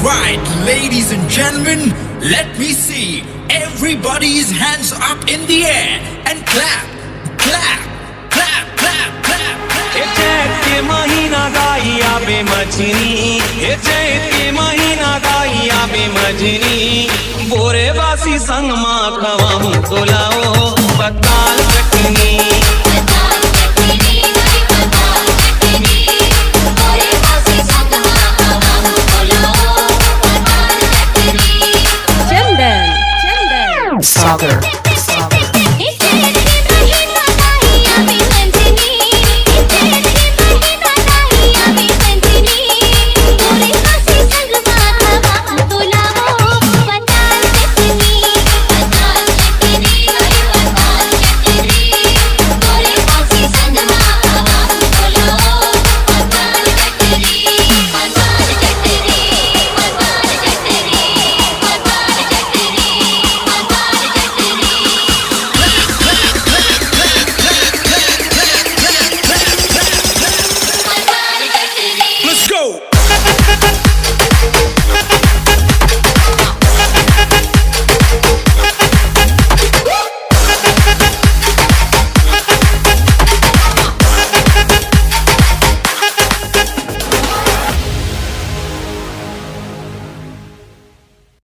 Alright, ladies and gentlemen, let me see everybody's hands up in the air and clap, clap, clap, clap, clap. चैत के महीना गाइया बेमजनी, चैत के महीना गाइया बेमजनी, बोरे बासी संग माँ खवाऊं तोलाओ पताल चटनी। Chandan. Sagar